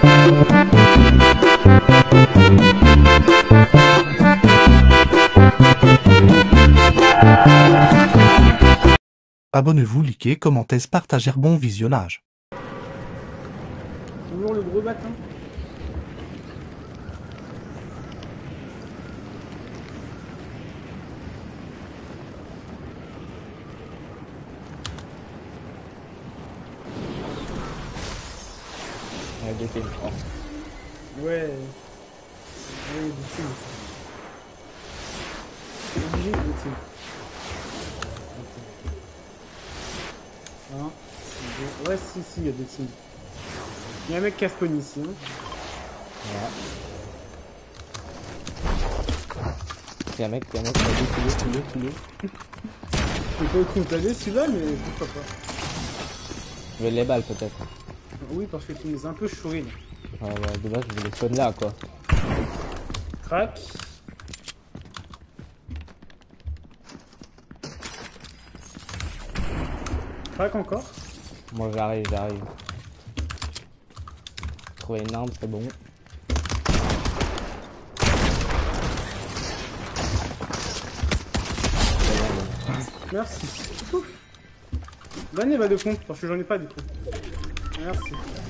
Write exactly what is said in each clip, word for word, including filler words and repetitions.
Abonnez-vous, likez, commentez, partagez, bon visionnage. Toujours le gros bâton. Ouais, deux teams. Oh. Ouais. Oui, deux teams. C'est obligé, deux teams. Un, deux. Ouais, si, si, il y a deux teams. Il y a un mec qui a spawn ici. Hein. Voilà. Il y a un mec, il y a un mec qui a défilé, filé, filé. Je sais pas où contaler celui-là, mais pourquoi pas. Je vais les balles peut-être. Oui, parce que tu nous as un peu chouré là. Ouais, ouais, de base, je voulais spawn là quoi. Crac. Crac encore. Moi j'arrive, j'arrive. Trouver une arme, c'est bon. Merci. Ouf. Donnez va de compte, parce que j'en ai pas du coup. Merci.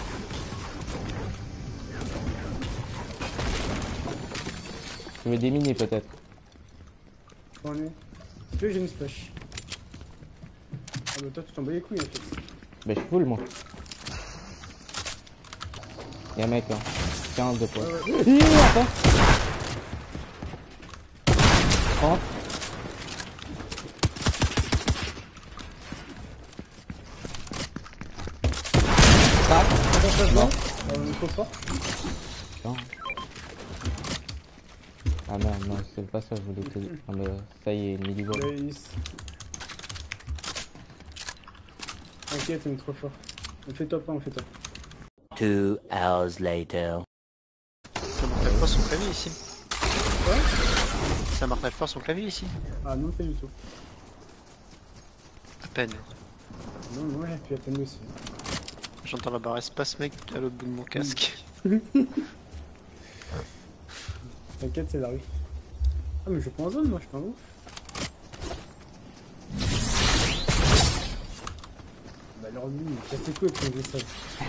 Je vais déminer peut-être. J'en ai. Est-ce que j'ai une splash? Ah bah toi tu t'en bats les couilles en fait. Bah je suis full moi. Y'a un mec là. quinze de points. Ouais, ouais. Hi, attends. trente. Tac. Non. On est trop fort. Non. Ah merde, non, c'est pas ça, je voulais te dire. Ah mais ça y est, une midi-ball. Nice. T'inquiète, on est trop fort. On fait top un, on fait top. Two hours later. Ça marquerait pas son clavier ici. Quoi? Ça marquerait pas son clavier ici. Ah non, pas du tout. À peine. Non, moi j'ai pu à peine aussi. J'entends la barre espace mec à l'autre bout de mon casque. T'inquiète, c'est la rue. Ah mais je prends en zone, moi je suis pas ouf. Bah alors lui, il casse les couilles avec son vaisselle.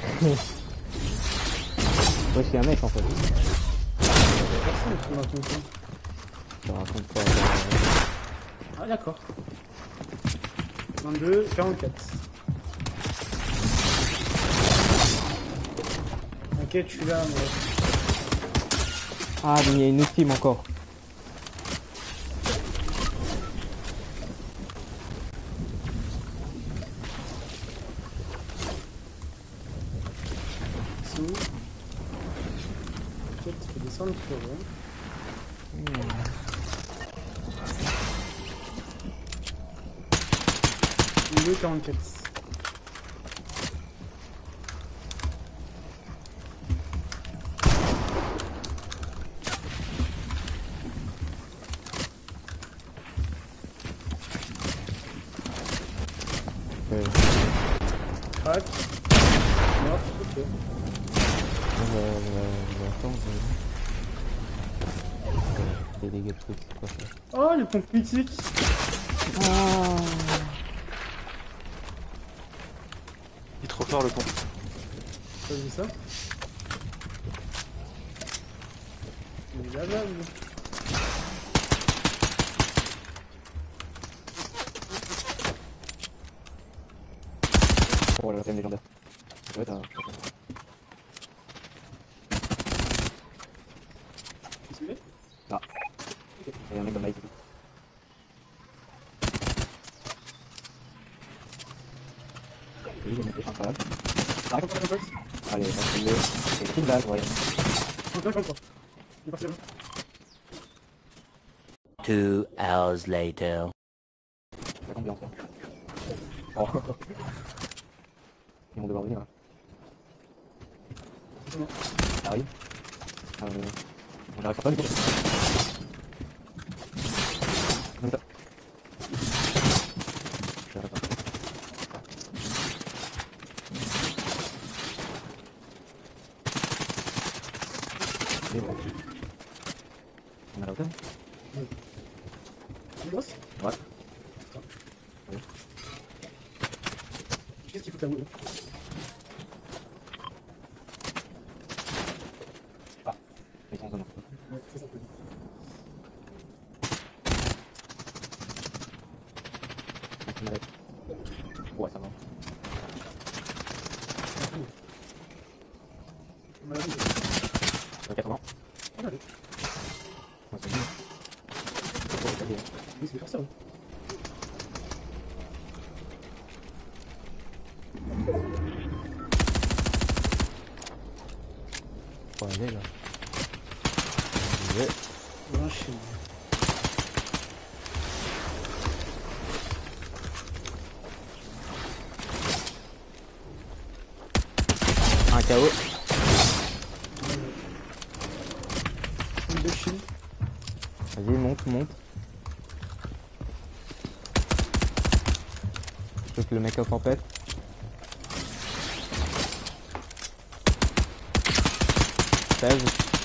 Moi je suis un mec en fait. Personne qui m'a raconté. Je te raconte pas. Ah d'accord. vingt-deux, quarante-quatre. T'inquiète, je suis là, moi. Ah mais il y a une autre team encore. C'est où? T'inquiète, tu peux descendre plus haut. Hein. deux, quarante-quatre. Ouais. Crac. Mort, ok. Je vais attendre. Des dégâts de trucs, c'est quoi ça? Oh, les pompes mythiques. Il est trop fort le pont. T'as vu ça? Il est là-bas, lui. Oh la deuxième légendaire. Ouais, t'as... Ah. Il y a un mec dans la live. Oui, il est monté, incroyable. Allez, on va essayer. C'est une balle, ouais. Two hours later. C'est l'ambiance, hein. Oh. Ils vont devoir venir, là. Ça arrive. Euh... On n'arrive pas du coup. Comme ça. Je vais pas. Et bon. On a la hauteur? Tu bosses? Ouais. Oui. Qu'est-ce qu'il faut t'avouer? Ah, ils sont en zone. Ouais, c'est ça. Ouais, ça va. On a la vie. Euh, quatre-vingts. On a la vie. Ouais, c'est bien. Oh, c'est bien. Oui, c'est pour ça. Faut aller là. Ouais. Voilà, chez moi. Un K O. Une de shield. Vas-y, monte, monte. Je veux que le mec en tempête. seize.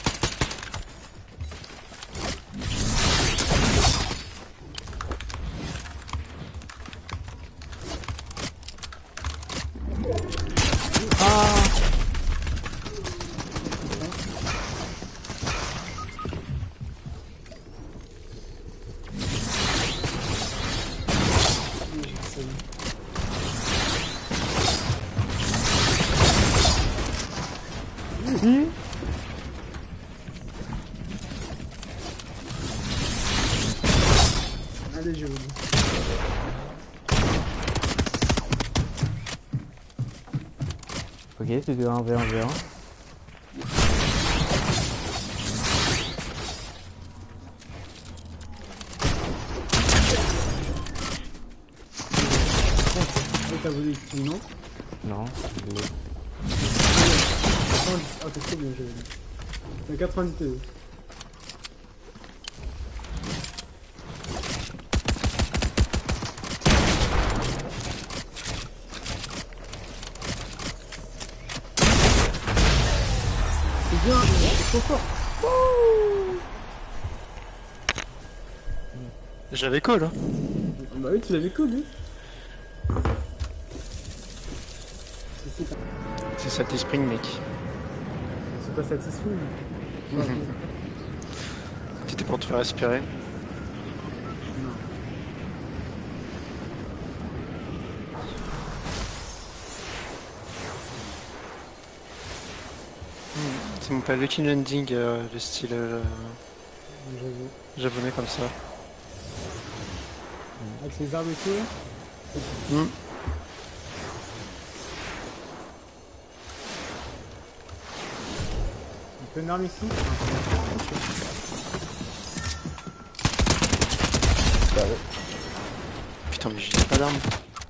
Allez, je vous dis. Ok, c'est du un v un v un. Oh, t'as volé une non? Non, je l'ai. quatre-vingt-dix. Ah, t'es trop bien, j'avais dit. T'as quatre-vingt-dix T V. C'est bien, c'est trop fort. J'avais call, hein. Bah oui, tu l'avais cool, lui. C'est c'est- C'est Salty Spring, mec. c'est pas satisfait. mais- C'était pour te faire respirer. Non. C'est mon pas lucky landing, euh, le style euh, J'avoue. japonais comme ça. Avec les arbres et tout, là. Hmm. On peut une arme ici. Putain, mais j'ai pas d'armes.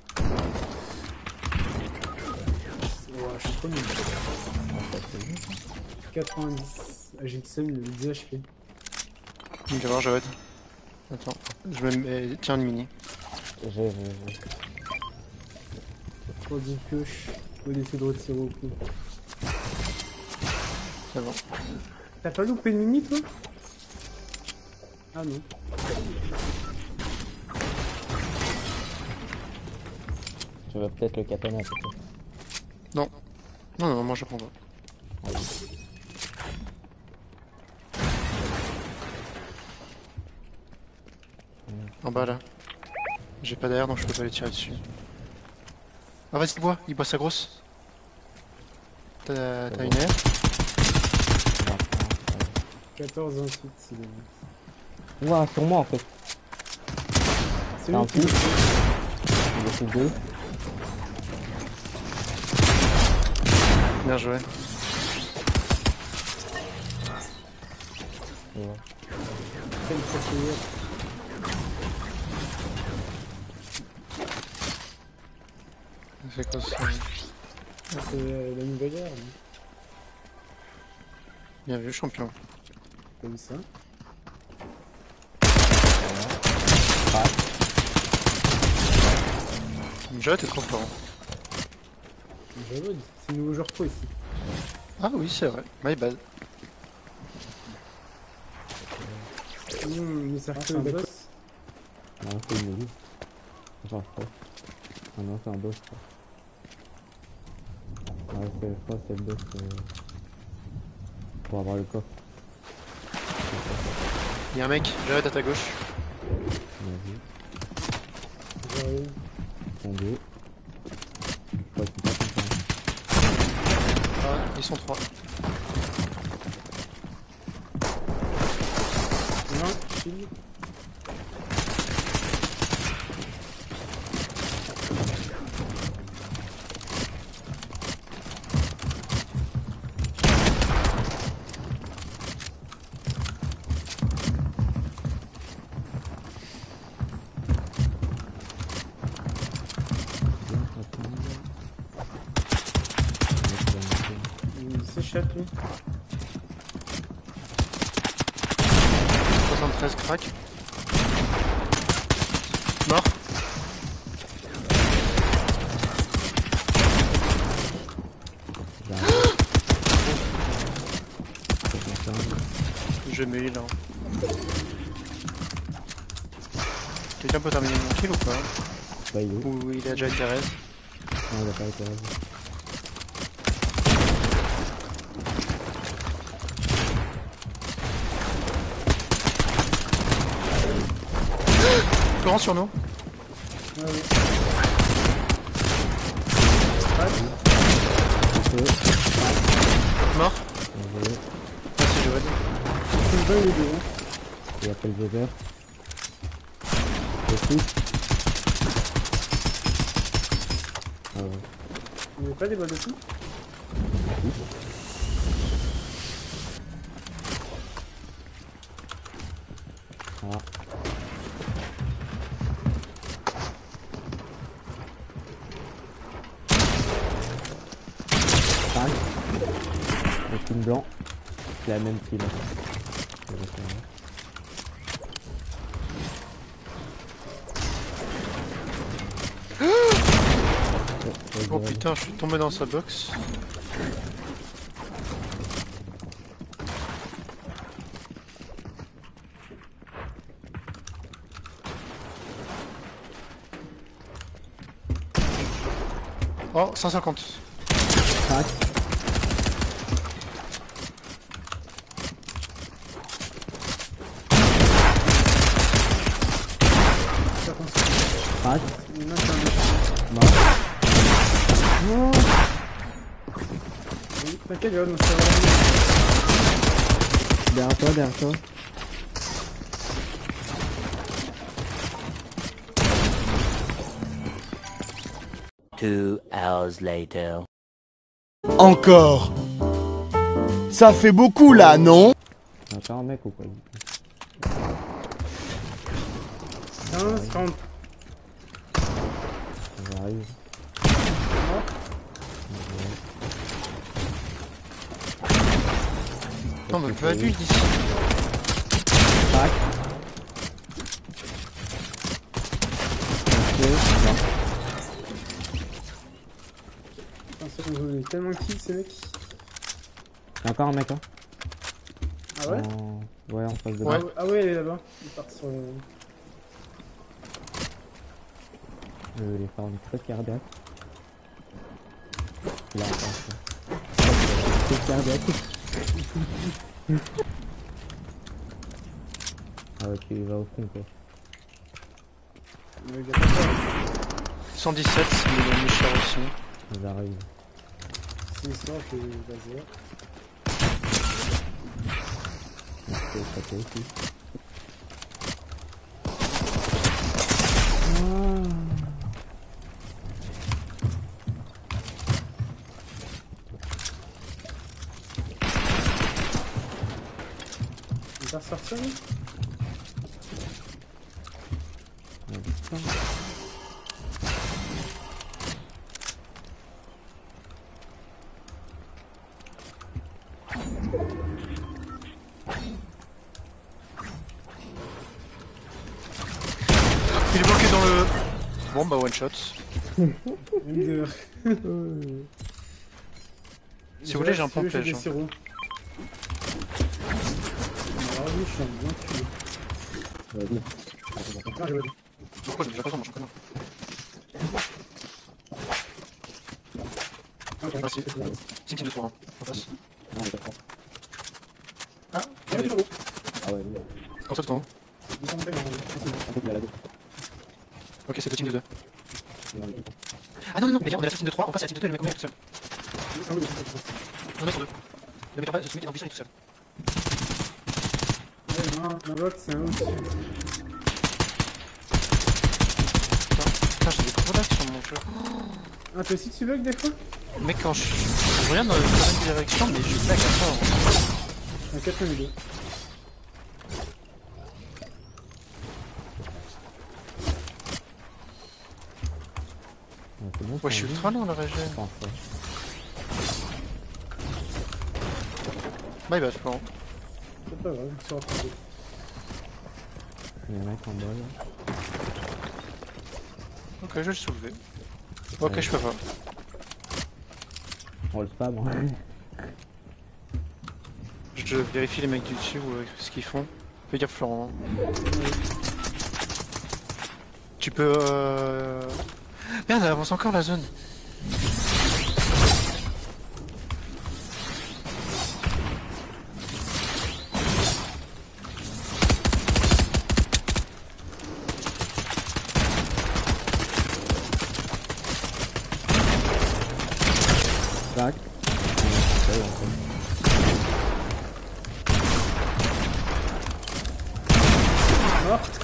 Ouais, je suis trop nul. quatre-vingt-dix. Ah, j'ai le seum, le dix H P. Je vais voir, Jawed. Attends, je me mets. Tiens, une mini. J'ai, j'ai, j'ai. Trop dit pioche. Faut essayer de retirer au coup. C'est bon. T'as pas loupé une mini, toi? Ah non. Tu veux peut-être le katana, peut-être. Non. Non, non, moi je prends pas. En bas là. J'ai pas d'air donc je peux pas les tirer dessus. Ah vas-y, il boit, il boit sa grosse. T'as t'as une air? quatorze ensuite, c'est le... Ouah, sur moi en fait. C'est T'as un lui qui... coup. Il a fait deux. Bien joué. Et ouais. fait le procédure. C'est quoi ça? Ah, c'est euh, la nouvelle ère. hein. Bien vu, champion. T'as vu ça? Déjà, t'es trop fort. J'avoue, c'est le nouveau joueur pro ici. Ah oui, c'est vrai. My bad. Mmh, mais ça fait un boss. Non, c'est une élite. Enfin, je crois. Ah non, c'est un boss, je crois. Ouais, c'est, je crois que c'est le boss. Euh... Pour avoir le coffre. Y'a un mec, j'arrête à ta gauche. Vas-y. J'arrive. Un, deux. Je crois qu'ils sont pas contents. Ah, ils sont trois. Non, chill. Il s'échappe lui. soixante-treize crack. Mort. Je mets là. Quelqu'un peut terminer mon kill ou pas? Bah, il est où? Ou il a déjà été raise? Non, il a pas été raise. Florent sur nous. Ouais, ouais. Mort. Désolé. Merci Joël. C'est une bonne idée. Hein. Il appelle Joker. Le fou. Ah ouais. Il n'y a pas des balles de fou? Ah. cinq. Le team blanc. C'est la même team. Oh putain, je suis tombé dans sa box. Oh, cent cinquante. cinq. cinq. Il y en a qui ont des- Mort. Oui, t'inquiète, Johan, on se fait Derrière toi, derrière toi. Two hours later. Encore. Ça fait beaucoup là, non? Y'a encore un mec ou quoi? quinze, quarante. J'arrive. Non, mais pas vu d'ici. Crac. Putain, ça, ils ont donné tellement de kills ces mecs. Y'a encore un mec, hein? Ah ouais? En... Ouais, en face de Ouais. moi. Ah ouais, elle est là-bas. Ils partent sur le... Je vais les faire une crise cardiaque. Il a encore ça. Crise cardiaque. Ah ok, il va au fond quoi. Le gars, pas cent dix-sept, il est Michel aussi. Ils arrivent. c'est histoire que vas-y. On peut taper aussi. Il va ressortir lui? Ah, putain. Il est bloqué dans le... Bon bah one shot. Leader. Si vous voulez, j'ai un pompe des flèche. sirops. Alors lui, je suis un bien culé. Vas-y. Ah, j'ai pas vu. Pourquoi j'ai déjà pas besoin, moi je connais. Ok, Merci. c'est bon. C'est une team de trois, hein. On passe. Non, on est d'accord. Ah, Il y a plus de haut. Ah ouais, oui. comme ça le temps. Il semble bien, normalement. Un peu plus à la gauche. Ok, c'est deux teams de deux. Non, mais- Ah non, non, non, mais viens, on est la team de trois, on passe à la team de deux, le mec on est tout seul. Ah oui, c'est ça. On est sur deux. Le mec en bas, ce mec est en buisson, il est tout seul. Ouais, non, la box, c'est un aussi. Putain, j'ai des gros lags sur mon jeu. Ah, toi aussi tu bugs des fois? Mec, quand je, je regarde dans la direction, mais je lag à fort. Un quatre deux. Ouais, c'est bon, Ouais, je suis c'est ultra lent la régène. je pense, ouais. Bye bye, Florent. C'est pas grave, ça va faire. Il y a un mec en bas là. Ok, je vais le soulever. Ok, Ouais. je peux pas. On le spam, hein. Je vérifie les mecs du dessus ou euh, ce qu'ils font. Fais gaffe, Florent. Tu peux. Euh... Merde, elle avance encore la zone. Tac. Ouais, ouais, Morte.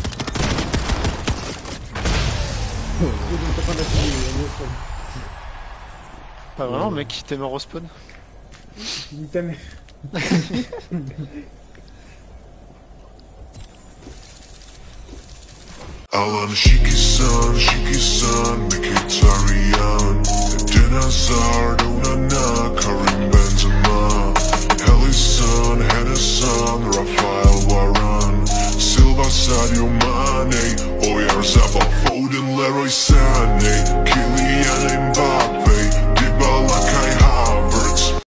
Je suis en train d'appuyer, il y a mieux, Pas vraiment, mec, t'es mort au spawn. il ta mère. I wanna shake his son, shake his son, make it Tarian. Dinner, don't knock,